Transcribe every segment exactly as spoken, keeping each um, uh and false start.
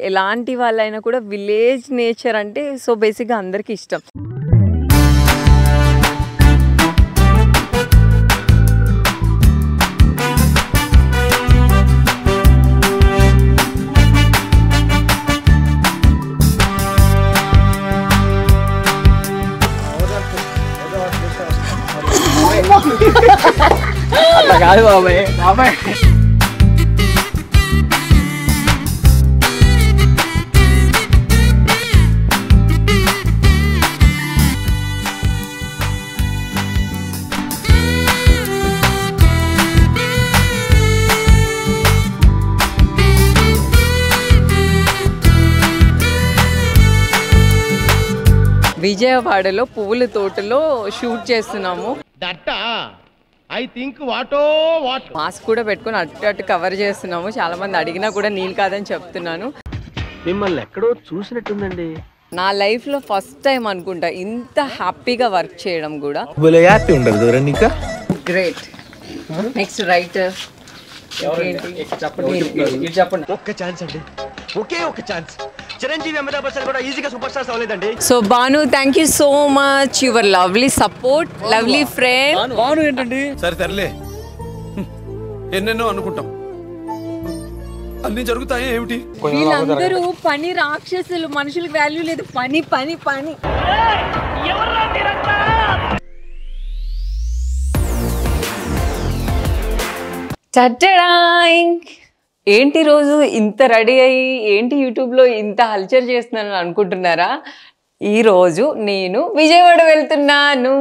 ఎలాంటి వాళ్ళైనా కూడా విలేజ్ నేచర్ అంటే సో బేసిక్గా అందరికీ ఇష్టం. అట్లా కాదు బాబాయ్ బాబాయ్ విజయవాడలో పువ్వుల తోటలో షూట్ చేస్తున్నాము. ఐ థింక్ వాటో వాట్ మాస్క్ కూడా పెట్టుకొని అటు అటు కవర్ చేస్తున్నాము. చాలా మంది అడిగినా కూడా నేను కాదని చెప్తున్నాను. మిమ్మల్ని ఎక్కడో చూసినట్టుందండి. నా లైఫ్ లో ఫస్ట్ టైం అనుకుంటా ఇంత హ్యాపీగా వర్క్ చేయడం కూడా. గ్రేట్. నెక్స్ట్ రైటర్ చెప్పండి. ఒక్క ఛాన్స్ అండి, ఒకే ఒక్క ఛాన్స్. చిరంజీవి అమితాబ్ బచ్చన్ కూడా ఈజీగా సూపర్ స్టార్స్ అవ్వలేదండి. So Banu, thank you so much, your lovely support, lovely friend. Banu ఏంటండి? సరే తరలే, ఎన్నెన్నో అనుకుంటాం, అన్ని జరుగుతాయి ఏమిటి? వీళ్ళందరూ పని రాక్షసులు, మనుషులకు వాల్యూ లేదు. పని పని పని. ఏంటి రోజు ఇంత రెడీ అయ్యి ఏంటి యూట్యూబ్లో ఇంత హల్చర్ చేస్తున్నాను అనుకుంటున్నారా? ఈరోజు నేను విజయవాడ వెళ్తున్నాను.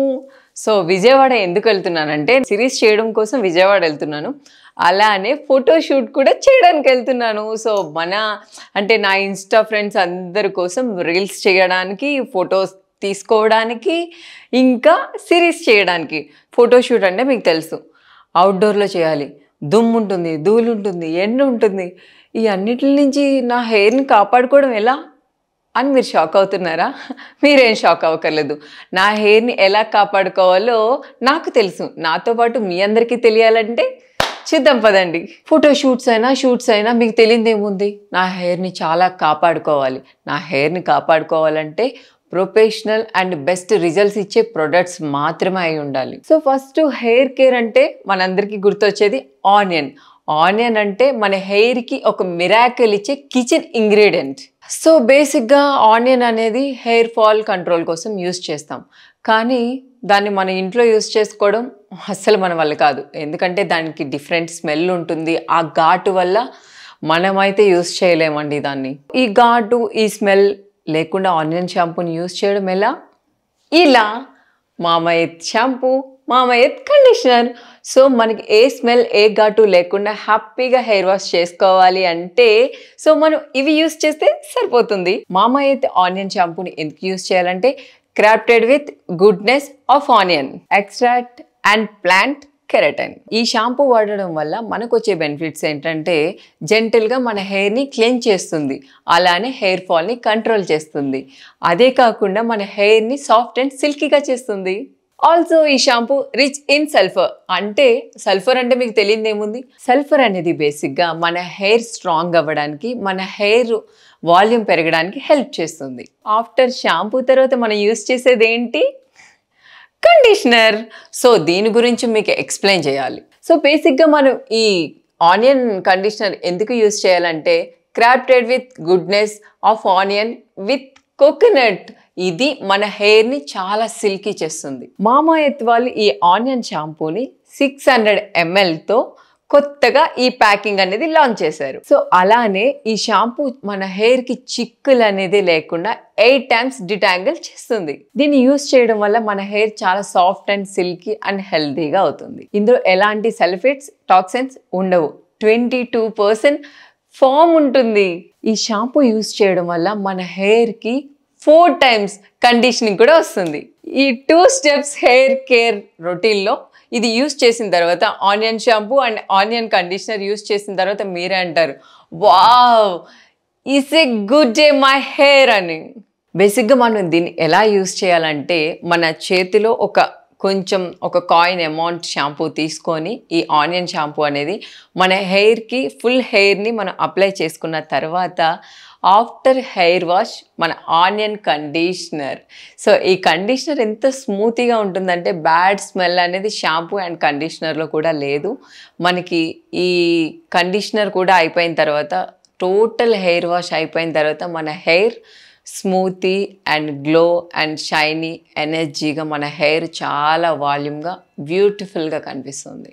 సో విజయవాడ ఎందుకు వెళ్తున్నానంటే సిరీస్ చేయడం కోసం విజయవాడ వెళ్తున్నాను. అలానే ఫోటోషూట్ కూడా చేయడానికి వెళ్తున్నాను. సో మన అంటే నా ఇన్స్టా ఫ్రెండ్స్ అందరి కోసం రీల్స్ చేయడానికి, ఫొటోస్ తీసుకోవడానికి, ఇంకా సిరీస్ చేయడానికి. ఫోటోషూట్ అంటే మీకు తెలుసు అవుట్డోర్లో చేయాలి, దుమ్ము ఉంటుంది, ధూళి ఉంటుంది, ఎండ ఉంటుంది. ఈ అన్నిటి నుంచి నా హెయిర్ని కాపాడుకోవడం ఎలా అని మీరు షాక్ అవుతున్నారా? మీరేం షాక్ అవ్వక్కర్లేదు. నా హెయిర్ని ఎలా కాపాడుకోవాలో నాకు తెలుసు. నాతో పాటు మీ అందరికీ తెలియాలంటే చూద్దాం పదండి. ఫోటో షూట్స్ అయినా షూట్స్ అయినా మీకు తెలియదు ఏముంది, నా హెయిర్ని చాలా కాపాడుకోవాలి. నా హెయిర్ని కాపాడుకోవాలంటే ప్రొఫెషనల్ అండ్ బెస్ట్ రిజల్ట్స్ ఇచ్చే ప్రొడక్ట్స్ మాత్రమే అయి ఉండాలి. సో ఫస్ట్ హెయిర్ కేర్ అంటే మనందరికీ గుర్తొచ్చేది ఆనియన్. ఆనియన్ అంటే మన హెయిర్కి ఒక మిరాకిల్ ఇచ్చే కిచెన్ ఇంగ్రీడియంట్. సో బేసిక్గా ఆనియన్ అనేది హెయిర్ ఫాల్ కంట్రోల్ కోసం యూస్ చేస్తాం. కానీ దాన్ని మన ఇంట్లో యూస్ చేసుకోవడం అస్సలు మన వల్ల కాదు. ఎందుకంటే దానికి డిఫరెంట్ స్మెల్ ఉంటుంది. ఆ ఘాటు వల్ల మనమైతే యూస్ చేయలేమండి దాన్ని. ఈ ఘాటు, ఈ స్మెల్ లేకుండా ఆనియన్ షాంపూని యూస్ చేయడం ఎలా? ఇలా Mamaearth shampoo, Mamaearth conditioner. So మనకి ఏ స్మెల్, ఏ ఘాటు లేకుండా హ్యాపీగా హెయిర్ వాష్ చేసుకోవాలి అంటే సో మనం ఇవి యూస్ చేస్తే సరిపోతుంది. మామయత్ ఆనియన్ షాంపూని ఎందుకు యూస్ చేయాలంటే crafted with goodness of onion extract and plant keratin. ఈ షాంపూ వాడడం వల్ల మనకు వచ్చే బెనిఫిట్స్ ఏంటంటే జెంటల్గా మన హెయిర్ని క్లెన్స్ చేస్తుంది, అలానే హెయిర్ ఫాల్ని కంట్రోల్ చేస్తుంది. అదే కాకుండా మన హెయిర్ని సాఫ్ట్ అండ్ సిల్కీగా చేస్తుంది. ఆల్సో ఈ షాంపూ రిచ్ ఇన్ సల్ఫర్. అంటే సల్ఫర్ అంటే మీకు తెలియదు ఏముంది, సల్ఫర్ అనేది బేసిక్గా మన హెయిర్ స్ట్రాంగ్ అవ్వడానికి, మన హెయిర్ వాల్యూమ్ పెరగడానికి హెల్ప్ చేస్తుంది. ఆఫ్టర్ షాంపూ తర్వాత మనం యూస్ చేసేది ఏంటి? కండిషనర్. సో దీని గురించి మీకు ఎక్స్ప్లెయిన్ చేయాలి. సో బేసిక్గా మనం ఈ ఆనియన్ కండిషనర్ ఎందుకు యూస్ చేయాలంటే crafted with goodness of onion with coconut. ఇది మన హెయిర్ని చాలా సిల్కీ చేస్తుంది. మామాయత్ వాళ్ళు ఈ ఆనియన్ షాంపూని సిక్స్ హండ్రెడ్ ఎంఎల్తో కొత్తగా ఈ ప్యాకింగ్ అనేది లాంచ్ చేశారు. సో అలానే ఈ షాంపూ మన హెయిర్ కి చిక్కులు అనేది లేకుండా ఎయిట్ టైమ్స్ డిటాంగిల్ చేస్తుంది. దీన్ని యూస్ చేయడం వల్ల మన హెయిర్ చాలా సాఫ్ట్ అండ్ సిల్కీ అండ్ హెల్తీగా అవుతుంది. ఇందులో ఎలాంటి సల్ఫేట్స్, టాక్సిన్స్ ఉండవు. ట్వంటీ టూ పర్సెంట్ ఫామ్ ఉంటుంది. ఈ షాంపూ యూస్ చేయడం వల్ల మన హెయిర్ కి ఫోర్ టైమ్స్ కండిషనింగ్ కూడా వస్తుంది. ఈ two steps hair care routine లో ఇది యూస్ చేసిన తర్వాత onion shampoo and onion conditioner use చేసిన తర్వాత మీరే అంటారు wow it's a good day my hair అని. బేసిక్గా మనం దీన్ని ఎలా యూస్ చేయాలంటే మన చేతిలో ఒక కొంచెం ఒక కాయిన్ అమౌంట్ షాంపూ తీసుకొని ఈ ఆనియన్ షాంపూ అనేది మన హెయిర్కి ఫుల్ హెయిర్ని మనం అప్లై చేసుకున్న తర్వాత ఆఫ్టర్ హెయిర్ వాష్ మన ఆనియన్ కండిషనర్. సో ఈ కండిషనర్ ఎంత స్మూతీగా ఉంటుందంటే బ్యాడ్ స్మెల్ అనేది షాంపూ అండ్ కండిషనర్లో కూడా లేదు. మనకి ఈ కండిషనర్ కూడా అయిపోయిన తర్వాత టోటల్ హెయిర్ వాష్ అయిపోయిన తర్వాత మన hair smoothie and glow and shiny ఎనర్జీగా మన హెయిర్ చాలా వాల్యూమ్గా బ్యూటిఫుల్గా కనిపిస్తుంది.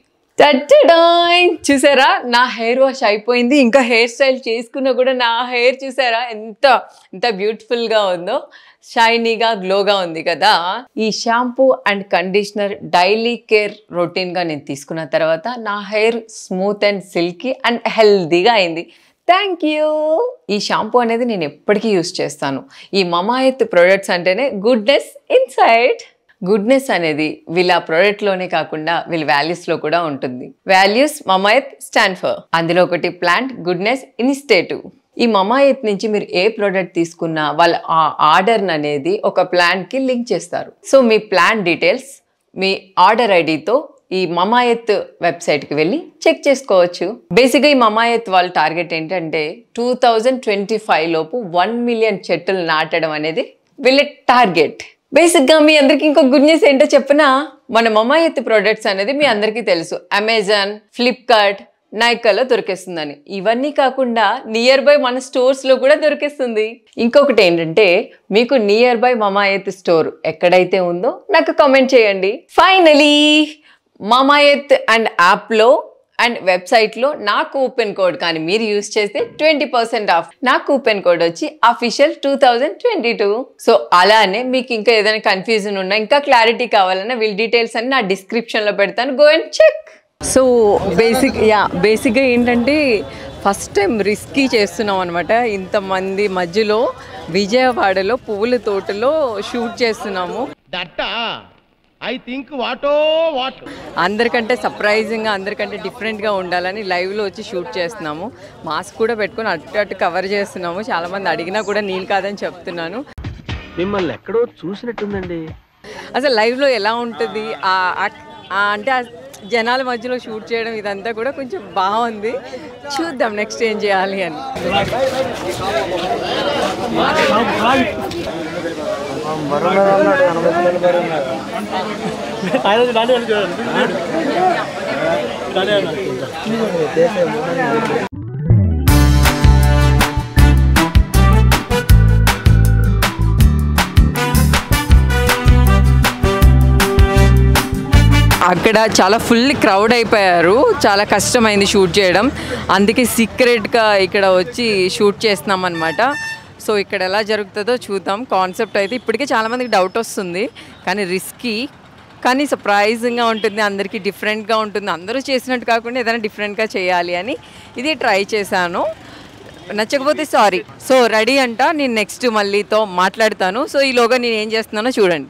చూసారా నా హెయిర్ వాష్ అయిపోయింది. ఇంకా హెయిర్ స్టైల్ చేసుకున్నా కూడా నా హెయిర్ చూసారా ఎంత ఎంత బ్యూటిఫుల్గా ఉందో, షైనీగా గ్లోగా ఉంది కదా. ఈ shampoo and conditioner daily care రొటీన్గా నేను తీసుకున్న తర్వాత నా hair smooth and silky and హెల్దీగా అయింది. Thank you. ఈ షాంపూ అనేది నేను ఎప్పటికీ యూస్ చేస్తాను. ఈ మమాఎర్త్ ప్రొడక్ట్స్ అంటేనే గుడ్నెస్ ఇన్సైడ్. గుడ్నెస్ అనేది వీళ్ళ ప్రోడక్ట్లోనే కాకుండా వీళ్ళ వాల్యూస్లో కూడా ఉంటుంది. వాల్యూస్ మమాఎర్త్ స్టాండ్ ఫర్, అందులో ఒకటి ప్లాంట్ గుడ్నెస్ ఇనిషియేటివ్. ఈ మమాఎర్త్ నుంచి మీరు ఏ ప్రోడక్ట్ తీసుకున్నా వాళ్ళ ఆ ఆర్డర్ అనేది ఒక ప్లాంట్కి లింక్ చేస్తారు. సో మీ ప్లాన్ డీటెయిల్స్ మీ ఆర్డర్ ఐడితో ఈ మమాఎర్త్ వెబ్సైట్కి వెళ్ళి చెక్ చేసుకోవచ్చు. బేసిక్గా ఈ మమాఎర్త్ వాళ్ళ టార్గెట్ ఏంటంటే టూ థౌజండ్ ట్వంటీ ఫైవ్ లోపు వన్ మిలియన్ చెట్టులు నాటడం అనేది వీళ్ళ టార్గెట్. బేసిక్గా మీ అందరికి ఇంకో గుడ్ న్యూస్ ఏంటో చెప్పనా, మన మమాఎర్త్ ప్రొడక్ట్స్ అనేది మీ అందరికీ తెలుసు అమెజాన్, ఫ్లిప్కార్ట్, నైకాలో దొరికేస్తుందని. ఇవన్నీ కాకుండా నియర్ బై మన స్టోర్స్లో కూడా దొరికేస్తుంది. ఇంకొకటి ఏంటంటే మీకు నియర్ బై మమాఎర్త్ స్టోర్ ఎక్కడైతే ఉందో నాకు కామెంట్ చేయండి. ఫైనలీ మమాఎర్త్ అండ్ యాప్లో అండ్ వెబ్సైట్లో నా కూపెన్ కోడ్ కానీ మీరు యూస్ చేస్తే ట్వంటీ పర్సెంట్ ఆఫ్. నా కూపెన్ కోడ్ వచ్చి official two thousand twenty two. So అలానే మీకు ఇంకా ఏదైనా కన్ఫ్యూజన్ ఉన్నా ఇంకా క్లారిటీ కావాలన్నా వీళ్ళ డీటెయిల్స్ అన్ని నా డిస్క్రిప్షన్లో పెడతాను, go and check. So basic యా బేసిక్గా ఏంటంటే ఫస్ట్ టైం రిస్కీ చేస్తున్నాం అనమాట. ఇంతమంది మధ్యలో విజయవాడలో పువ్వుల తోటలో షూట్ చేస్తున్నాము. ఐ థింక్ వాటో వాట్ అందరికంటే సర్ప్రైజింగ్గా అందరికంటే డిఫరెంట్గా ఉండాలని లైవ్లో వచ్చి షూట్ చేస్తున్నాము. మాస్క్ కూడా పెట్టుకొని అటు అటు కవర్ చేస్తున్నాము. చాలామంది అడిగినా కూడా నేను కాదని చెప్తున్నాను. మిమ్మల్ని ఎక్కడో చూసినట్టుందండి. అసలు లైవ్లో ఎలా ఉంటుంది అంటే జనాల మధ్యలో షూట్ చేయడం ఇదంతా కూడా కొంచెం బాగుంది. చూద్దాం నెక్స్ట్ ఏం చేయాలి అని. అక్కడ చాలా ఫుల్ క్రౌడ్ అయిపోయారు, చాలా కష్టమైంది షూట్ చేయడం. అందుకే సీక్రెట్గా ఇక్కడ వచ్చి షూట్ చేస్తున్నాం అనమాట. సో ఇక్కడ ఎలా జరుగుతుందో చూద్దాం. కాన్సెప్ట్ అయితే ఇప్పటికే చాలామందికి డౌట్ వస్తుంది, కానీ రిస్కీ కానీ సర్ప్రైజింగ్గా ఉంటుంది, అందరికీ డిఫరెంట్గా ఉంటుంది. అందరూ చేసినట్టు కాకుండా ఏదైనా డిఫరెంట్గా చేయాలి అని ఇది ట్రై చేశాను. నచ్చకపోతే సారీ. సో రెడీ అంట, నేను నెక్స్ట్ మళ్ళీతో మాట్లాడతాను. సో ఈలోగా నేను ఏం చేస్తున్నానో చూడండి.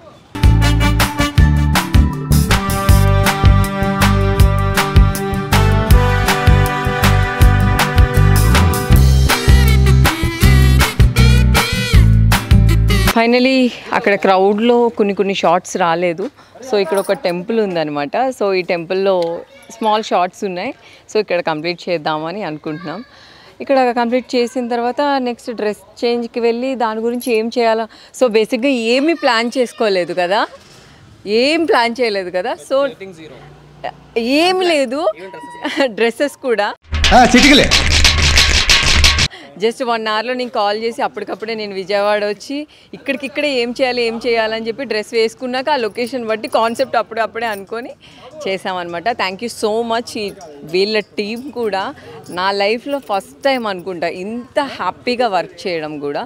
ఫైనలీ అక్కడ క్రౌడ్లో కొన్ని కొన్ని షార్ట్స్ రాలేదు. సో ఇక్కడ ఒక టెంపుల్ ఉందన్నమాట. సో ఈ టెంపుల్లో స్మాల్ షార్ట్స్ ఉన్నాయి. సో ఇక్కడ కంప్లీట్ చేద్దామని అనుకుంటున్నాం. ఇక్కడ కంప్లీట్ చేసిన తర్వాత నెక్స్ట్ డ్రెస్ చేంజ్కి వెళ్ళి దాని గురించి ఏం చేయాలో. సో బేసిక్గా ఏమీ ప్లాన్ చేసుకోలేదు కదా, ఏం ప్లాన్ చేయలేదు కదా. సో ఏమి లేదు, డ్రెస్సెస్ కూడా జస్ట్ వన్ అవర్లో నేను కాల్ చేసి అప్పటికప్పుడే నేను విజయవాడ వచ్చి ఇక్కడికిక్కడే ఏం చేయాలి ఏం చేయాలని చెప్పి డ్రెస్ వేసుకున్నాక ఆ లొకేషన్ బట్టి కాన్సెప్ట్ అప్పుడప్పుడే అనుకొని చేసామన్నమాట. Thank you so much. ఈ వీళ్ళ టీం కూడా నా లైఫ్లో ఫస్ట్ టైం అనుకుంటా ఇంత హ్యాపీగా వర్క్ చేయడం కూడా.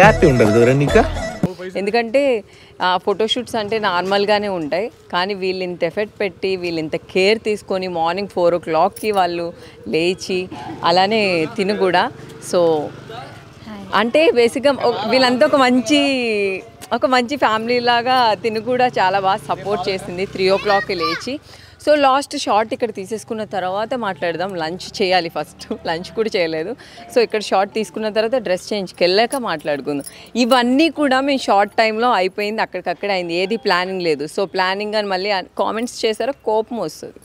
ఎందుకంటే ఫోటోషూట్స్ అంటే నార్మల్గానే ఉంటాయి, కానీ వీళ్ళు ఇంత ఎఫర్ట్ పెట్టి వీళ్ళు ఇంత కేర్ తీసుకొని మార్నింగ్ ఫోర్ ఓ క్లాక్కి వాళ్ళు లేచి అలానే తిను కూడా. సో అంటే బేసిక్గా వీళ్ళంతా ఒక మంచి ఒక మంచి ఫ్యామిలీ లాగా తిను కూడా చాలా బాగా సపోర్ట్ చేసింది త్రీ ఓ క్లాక్కి లేచి. సో లాస్ట్ షార్ట్ ఇక్కడ తీసేసుకున్న తర్వాత మాట్లాడదాం. లంచ్ చేయాలి ఫస్ట్, లంచ్ కూడా చేయలేదు. సో ఇక్కడ షార్ట్ తీసుకున్న తర్వాత డ్రెస్ చేంజ్కి వెళ్ళాక మాట్లాడుకుందాం. ఇవన్నీ కూడా మేము షార్ట్ టైంలో అయిపోయింది, అక్కడికక్కడ అయింది, ఏది ప్లానింగ్ లేదు. సో ప్లానింగ్ అని మళ్ళీ కామెంట్స్ చేశారో కోపం వస్తుంది.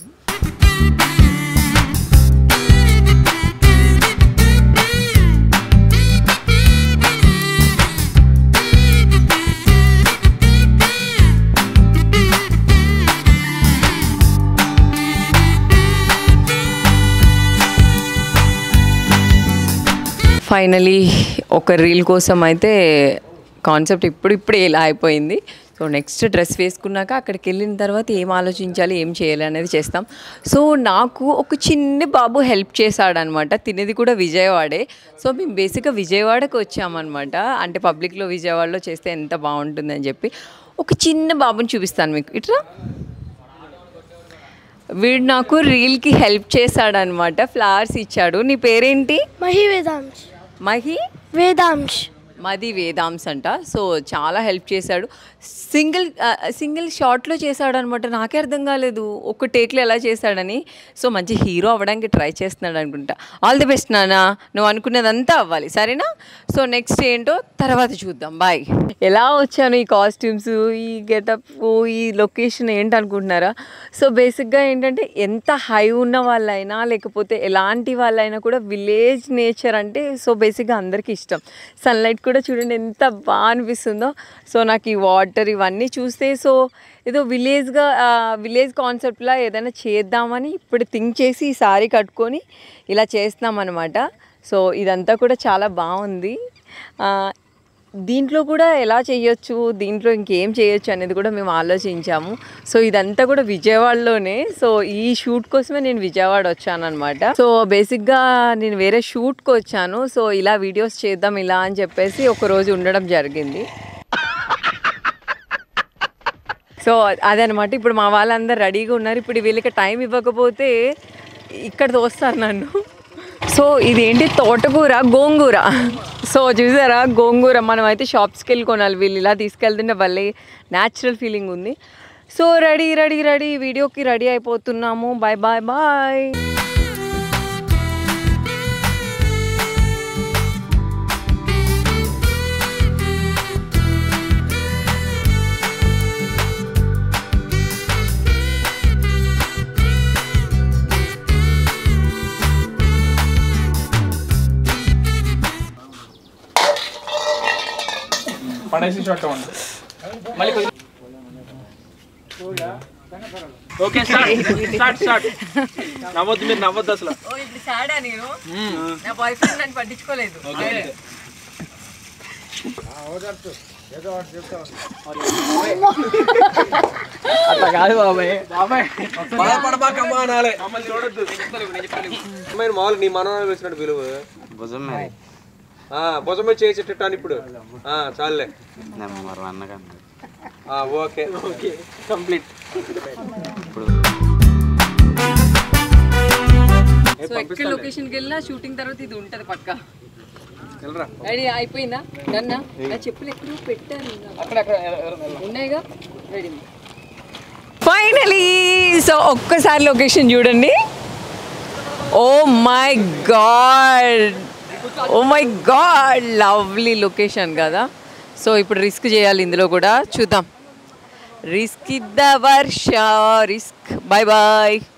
ఫైనలీ ఒక రీల్ కోసం అయితే కాన్సెప్ట్ ఇప్పుడు ఇప్పుడే ఇలా అయిపోయింది. సో నెక్స్ట్ డ్రెస్ వేసుకున్నాక అక్కడికి వెళ్ళిన తర్వాత ఏం ఆలోచించాలి, ఏం చేయాలి అనేది చేస్తాం. సో నాకు ఒక చిన్న బాబు హెల్ప్ చేశాడనమాట. తినేది కూడా విజయవాడే. సో మేము బేసిక్గా విజయవాడకి వచ్చామన్నమాట. అంటే పబ్లిక్లో విజయవాడలో చేస్తే ఎంత బాగుంటుందని చెప్పి ఒక చిన్న బాబుని చూపిస్తాను మీకు. ఇట్లా వీడు నాకు రీల్కి హెల్ప్ చేశాడనమాట. ఫ్లవర్స్ ఇచ్చాడు. నీ పేరేంటి? మహి వేదాంశ్. మహి వేదాంశ్ మది వేదాంశ్ అంట. సో చాలా హెల్ప్ చేశాడు. సింగిల్ సింగిల్ షాట్లో చేశాడు అనమాట. నాకే అర్థం కాలేదు ఒక్క టేక్లో ఎలా చేశాడని. సో మంచి హీరో అవ్వడానికి ట్రై చేస్తున్నాడు అనుకుంటా. ఆల్ ది బెస్ట్ నాన్న, నువ్వు అనుకున్నదంతా అవ్వాలి, సరేనా? సో నెక్స్ట్ ఏంటో తర్వాత చూద్దాం. బాయ్. ఎలా వచ్చాను ఈ కాస్ట్యూమ్స్, ఈ గెటప్, ఈ లొకేషన్ ఏంటి అనుకుంటున్నారా? సో బేసిక్గా ఏంటంటే ఎంత హై ఉన్న వాళ్ళైనా లేకపోతే ఎలాంటి వాళ్ళైనా కూడా విలేజ్ నేచర్ అంటే సో బేసిక్గా అందరికీ ఇష్టం. సన్లైట్ కూడా చూడండి ఎంత బాగా అనిపిస్తుందో. సో నాకు ఈ వాటర్ ఇవన్నీ చూస్తే సో ఏదో విలేజ్గా విలేజ్ కాన్సెప్ట్లా ఏదైనా చేద్దామని ఇప్పుడు థింక్ చేసి ఈ సారీ కట్టుకొని ఇలా చేస్తున్నాం అనమాట. సో ఇదంతా కూడా చాలా బాగుంది. దీంట్లో కూడా ఎలా చేయొచ్చు, దీంట్లో ఇంకేం చేయొచ్చు అనేది కూడా మేము ఆలోచించాము. సో ఇదంతా కూడా విజయవాడలోనే. సో ఈ షూట్ కోసమే నేను విజయవాడ వచ్చాను అనమాట. సో బేసిక్గా నేను వేరే షూట్కి వచ్చాను. సో ఇలా వీడియోస్ చేద్దాం ఇలా అని చెప్పేసి ఒకరోజు ఉండడం జరిగింది. సో అదనమాట. ఇప్పుడు మా వాళ్ళందరూ రెడీగా ఉన్నారు. ఇప్పుడు వీళ్ళకి టైం ఇవ్వకపోతే ఇక్కడ తోస్తారు నన్ను. సో ఇదేంటి తోటకూర, గోంగూర. సో చూసారా గోంగూర. మనం అయితే షాప్స్కి వెళ్ళి కొనాలి, వీళ్ళు ఇలా తీసుకెళ్తుంటే భలే న్యాచురల్ ఫీలింగ్ ఉంది. సో రెడీ రెడీ రెడీ వీడియోకి రెడీ అయిపోతున్నాము. Bye bye bye. పడేసి షాట్ మళ్ళీ ఓకే స్టార్ట్ స్టార్ట్ నవ్వద్దు, మీరు నవ్వద్దు అసలు. ఇప్పుడు సాడా నేను, నా బాయ్ ఫ్రెండ్ నన్ను పట్టించుకోలేదు. అట్లా కాదు బాబాయ్. బాబాయ్ బాధపడబాకమ్మా అనాలి. మమ్మల్ని చూడొద్దు. మీరు మామూలు నీ మనోహరం వేసినట్టు విలువ భుజం మీద భుజం మీద చేసేటట్టు ఇప్పుడు చాలులే. నెంబర్ వన్ కన్నా ఓకే ఓకే కంప్లీట్. సో ఎక్కడ లొకేషన్కి వెళ్ళినా షూటింగ్ తర్వాత ఇది ఉంటుంది పక్కా. రెడీ అయిపోయిందా? నన్నా చెప్పులు ఎక్కడ పెట్టాను ఉన్నాయిగా. Ready finally. సో ఒక్కసారి లొకేషన్ చూడండి. Oh my god, oh my god, lovely location కదా. సో ఇప్పుడు రిస్క్ చేయాలి ఇందులో కూడా, చూద్దాం. రిస్క్ ఇద్ద వర్ష రిస్క్. Bye bye.